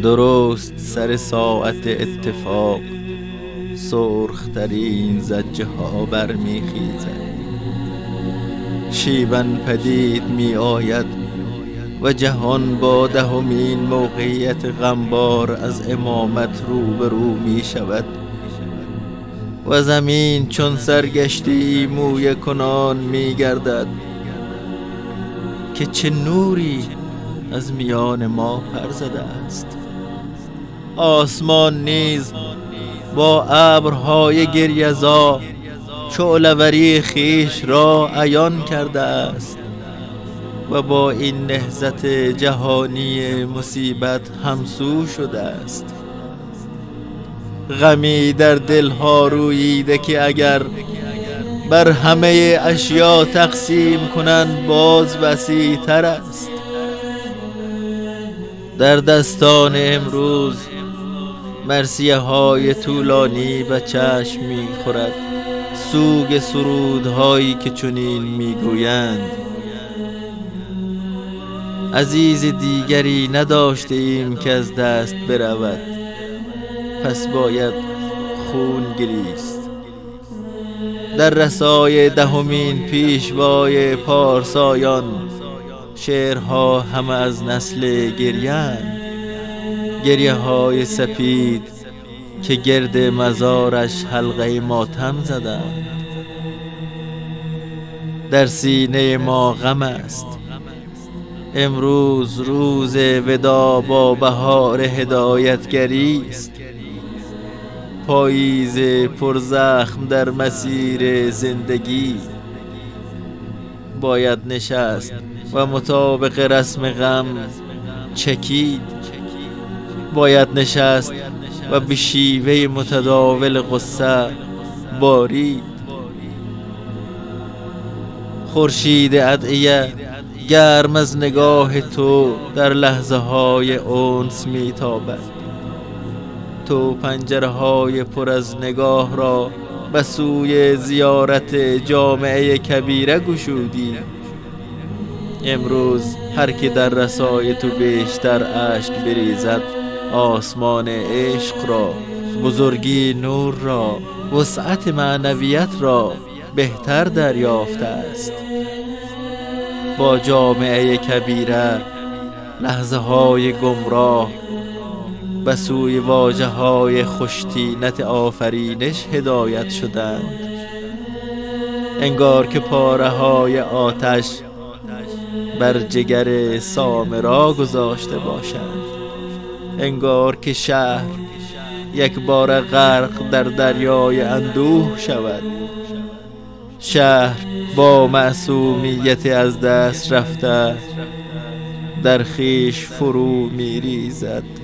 درست سر ساعت اتفاق سرخترین زجه ها برمیخیزد. شیون پدید می آید و جهان با دهمین موقعیت غمبار از امامت روبرو می شود و زمین چون سرگشتی مویه کنان می گردد که چه نوری از میان ما پر زده است. آسمان نیز با ابرهای گریه‌زا شعله‌وری خویش را عیان کرده است و با این نهضت جهانی مصیبت همسو شده است. غمی در دلها روییده که اگر بر همه اشیا تقسیم کنند باز وسیع تر است. در دستان امروز مرثیه های طولانی به چشم می خورد، سوگ سرودهایی که چنین می گویند: عزیز دیگری نداشته ایم که از دست برود، پس باید خون گریست. در رسای دهمین پیشوای پارسایان شعرها همه از نسل گریه‌اند، گریه های سپید که گرد مزارش حلقه ماتم زدند. در سینه ما غم است، امروز روز ودا با بهار هدایتگری است. پاییز پرزخم در مسیر زندگی، باید نشست و مطابق رسم غم چکید. باید نشست و به شیوه متداول غصه بارید. خورشید ادعیه گرم از نگاه تو در لحظه های انس میتابد. تو پنجره های پر از نگاه را به سوی زیارت جامعه کبیره گشودی. امروز هر که در رسای تو بیشتر اشک بریزد، آسمان عشق را، بزرگی نور را، وسعت معنویت را بهتر دریافته است. با جامعه کبیره لحظه های گمراه به سوی واژه های خوشتینت آفرینش هدایت شدند. انگار که پاره های آتش بر جگر سامرا گذاشته باشند. انگار که شهر یک بار غرق در دریای اندوه شود. شهر با معصومیت از دست رفته در خویش فرو می ریزد.